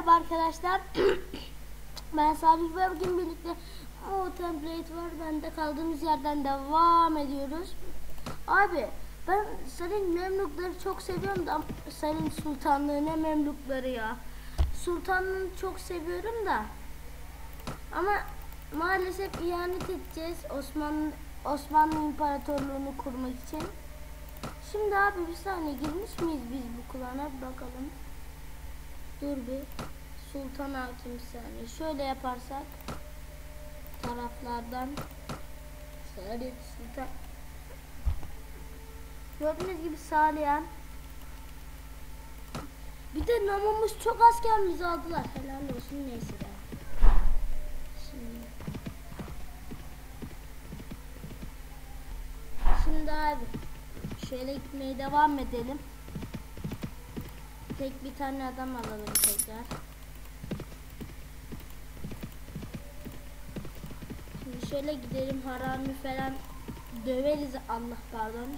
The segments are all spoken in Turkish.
Merhaba arkadaşlar. Ben Salih ve bugün birlikte o template var. Bende kaldığımız yerden devam ediyoruz. Abi ben senin Memlukları çok seviyorum da senin sultanlığı ne Memlukları ya. Sultanlığını çok seviyorum da ama maalesef ihanet edeceğiz Osmanlı İmparatorluğunu kurmak için. Şimdi abi bir saniye, girmiş miyiz biz bu klana, bakalım. Dur bir. Sultan Hakim saniye. Şöyle yaparsak taraflardan Salih Sultan. Gördüğünüz gibi sağlayan. Bir de namımız çok askerimizi aldılar. Helal olsun, neyse de. Şimdi abi şöyle gitmeye devam edelim. Tek bir tane adam alalım tekrar. Şimdi şöyle gidelim, harami falan döveriz. Allah pardon.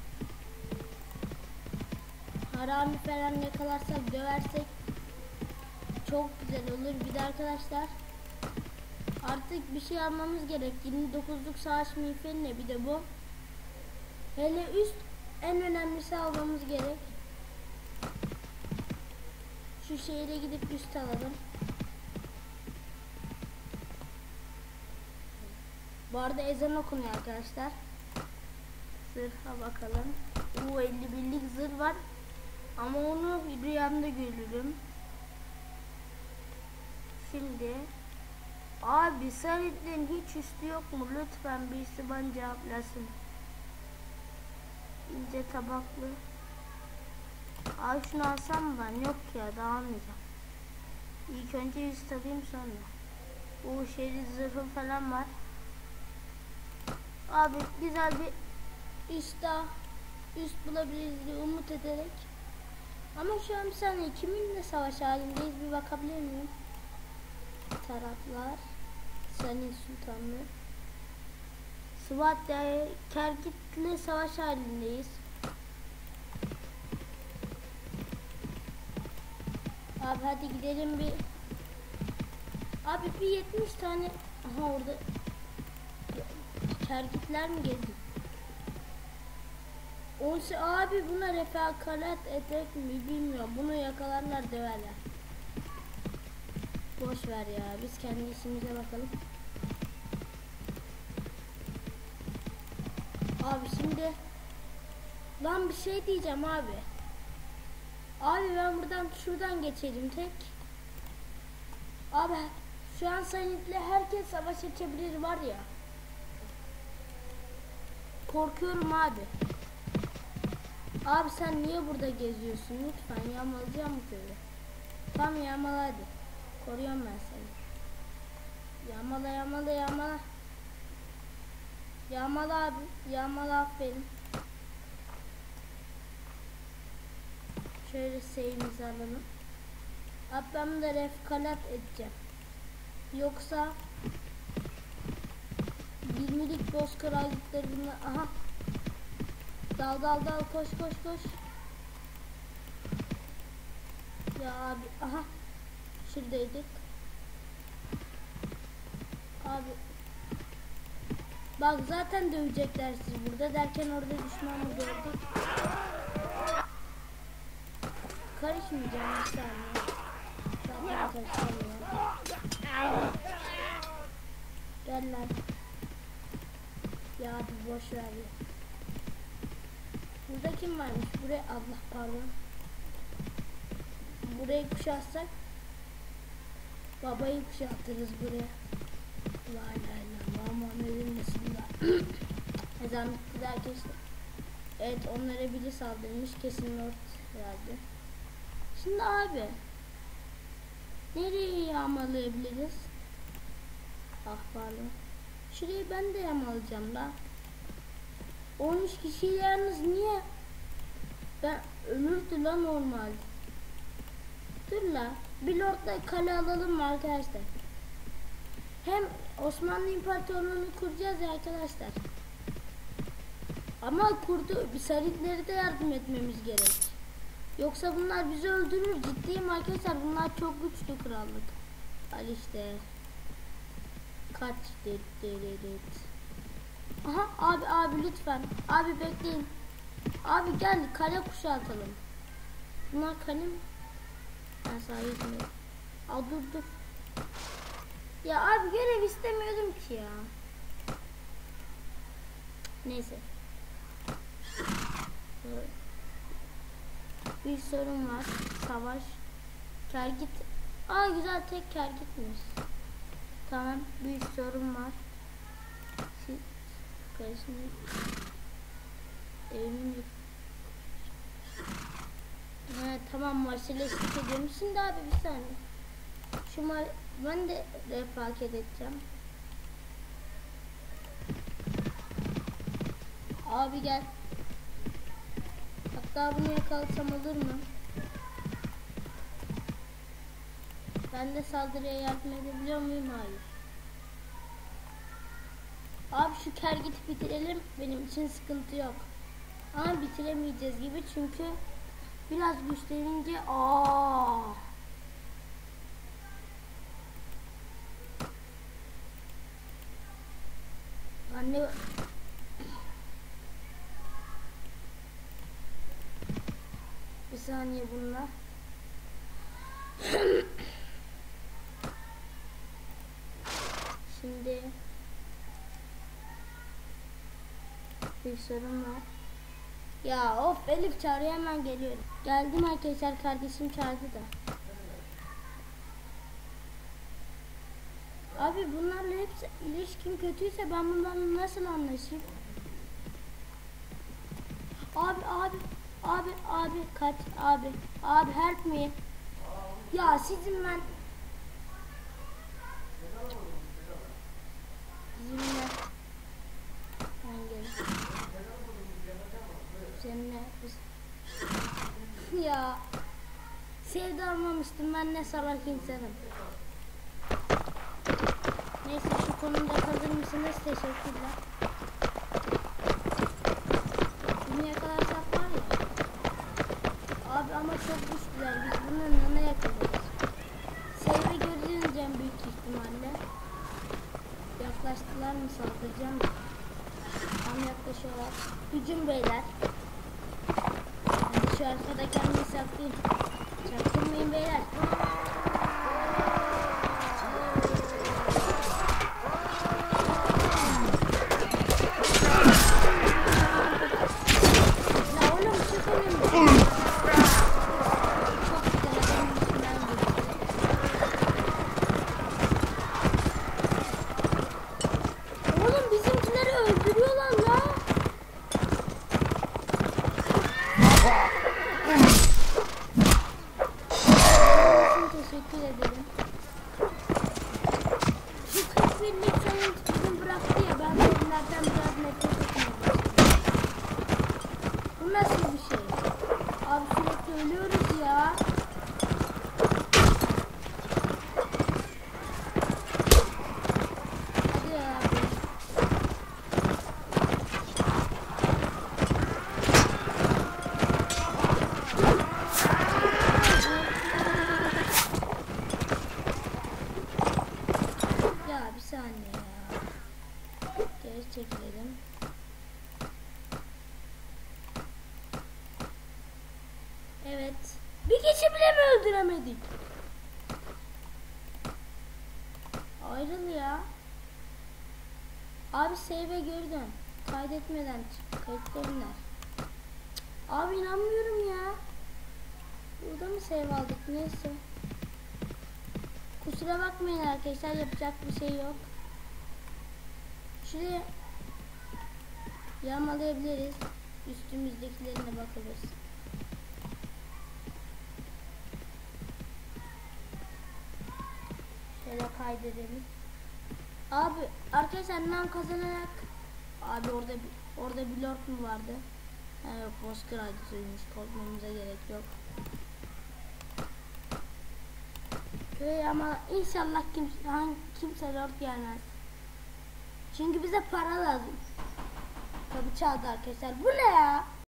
Harami falan yakalarsak, döversek çok güzel olur. Bir de arkadaşlar artık bir şey almamız gerek. 29'luk savaş miğferine bir de bu. Hele üst, en önemlisi almamız gerek. Şu şehire gidip üst alalım. Bu arada ezan okunuyor arkadaşlar. Zırha bakalım. 51'lik zırh var. Ama onu rüyamda görürüm. Şimdi abi Sarit'lerin hiç üstü yok mu? Lütfen birisi bana cevaplasın. İnce tabaklı. Abi şunu alsam mı ben? Yok ya, daha almayacağım. İlk önce yüz alayım sonra. Bu şehri zırhı falan var. Abi güzel bir üst bulabiliriz diye umut ederek. Ama şu an bir saniye, kiminle savaş halindeyiz bir bakabilir miyim? Taraflar Salih Sultanlığı. Sıvat Kerkit'le savaş halindeyiz. Abi hadi gidelim bir. Abi bir 70 tane. Aha orada Kerkitler mi geldi? Abi buna refakaret etmek mi bilmiyorum. Bunu yakalarlar, döverler. Boş ver ya, biz kendi işimize bakalım. Abi şimdi lan bir şey diyeceğim abi. Abi ben şuradan geçelim tek. Abi şu an Said'le herkes savaş açabilir var ya. Korkuyorum abi. Abi sen niye burada geziyorsun? Lütfen yağmalayacağım mı köyü? Tamam yağmala hadi. Koruyorum ben seni. Yağmala. Yağmala abi. Yağmala, aferin. Şöyle seyimizi alalım. Abi ben de refkalat edeceğim. Yoksa 20'lik boz krallıkları bunlar. Aha. Dal koş. Ya abi aha. Şuradaydık. Abi. Bak zaten dövecekler sizi burada derken orada düşmanı gördük. Karışmayacağım bir saniye. Zaten karışamıyorum. Gel lan. Ya abi boş ver ya. Burada kim varmış? Buraya Allah pardon. Burayı kuşatsak babayı kuşatırız buraya. La ilahe illallah Muhammed'in Resulullah. Ezan bitti de arkadaşlar. Evet, onlara biri saldırmış kesin herhalde. Şimdi abi nereye yağmalayabiliriz? Ah pardon. Şurayı ben de yağmalayacağım da. 13 kişi yalnız niye? Ben ölürdü lan normal. Dur la. Bir lordla kale alalım mı arkadaşlar? Hem Osmanlı İmparatorluğu'nu kuracağız ya arkadaşlar. Ama bir Sarit'lere de yardım etmemiz gerek. Yoksa bunlar bizi öldürür. Ciddiyim arkadaşlar, bunlar çok güçlü krallık. Al işte. Kaç dit. Aha abi lütfen. Abi bekleyin. Abi gel kale kuşatalım. Bunlar kale mi? Ben sana gitmiyorum. Aa dur. Ya abi görev istemiyordum ki ya. Neyse. Bir sorun var. Savaş. Kergit. Aa güzel, tek kergitmiş. Tamam, bir sorun var. Karışmayın. Evimin. Tamam, maçleştik ediyorum. Şimdi abi bir saniye. Ben de refakat edeceğim. Abi gel. Hatta bunu yakalasam olur mu? Ben de saldırıya yardım edebiliyor muyum? Hayır. Abi şu kergiti bitirelim. Benim için sıkıntı yok. Ama bitiremeyeceğiz gibi çünkü biraz güçlenince anne bir saniye bunlar. Şimdi bir sorun var. Ya of, Elif çağırıyor, hemen geliyorum. Geldim arkadaşlar, kardeşim çağırdı da. Abi bunlarla hepsi ilişkin kötüyse ben bunlarla nasıl anlaşayım? Abi kaç abi help me. Ya sizin ben seninle ya sevdi almamıştım, ben ne salak insanım. Neyse, şu konuda kalır mısınız? Teşekkürler. Bunu yakalarsak var ya. Abi ama çok güçlüler, biz bunun yanına yakalarız. Seyve göreceğim büyük ihtimalle. Yaklaştılar mı saldıracağım. Tam yaklaşıyorlar. Hücum beyler. Hadi şu arkada kendimi saklayayım. Çaktırmayın beyler. Bu nasıl bir şey? Abi sürekli ölüyoruz ya. Hadi abi. Ya bir saniye ya. Geri çekilelim. Evet. Bir kişi bile mi öldüremedik? Ayrıl ya. Abi save'e geri dön. Kaydetmeden çık. Kayıtlarınlar. Abi inanmıyorum ya. Burada mı save aldık? Neyse. Kusura bakmayın arkadaşlar. Yapacak bir şey yok. Şuraya yağmalayabiliriz. Üstümüzdekilerine bakabiliriz. Şöyle kaydedelim. Abi arkadaşlar nam kazanarak abi orada bir lord mu vardı? Yok, Bozkır aydısıymış. Korkmamıza gerek yok. Ama inşallah kimse lord gelmez. Çünkü bize para lazım. Tabii çaldı arkadaşlar. Bu ne ya?